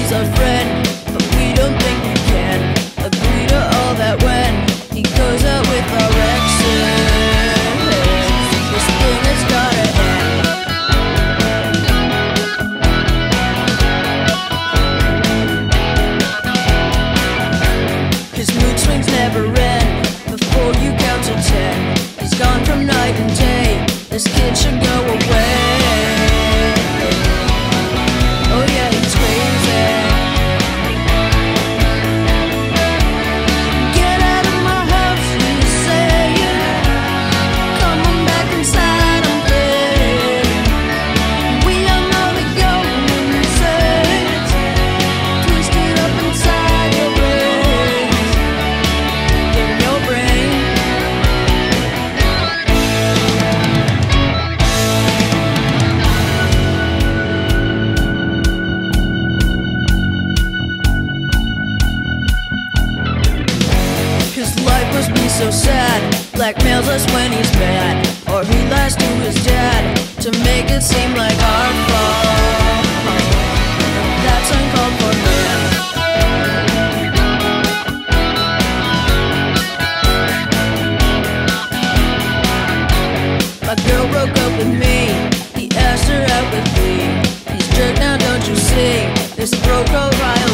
he's our friend, but we don't think we can agree to all that when he goes out with our exes. This thing has gotta end. His mood swings never end before you count to 10. He's gone from night and day. This kid should go away. Oh yeah, he's crazy. Get out of my house, he's saying. Come on back inside, I'm playing. We are only going insane. Twisted up inside your brain. In your brain. His life must be so sad. Blackmails us when he's mad, or he lies to his dad to make it seem like our fault. That's uncalled for, man. My girl broke up with me. He asked her out with me. He's jerk now, don't you see? This broke her right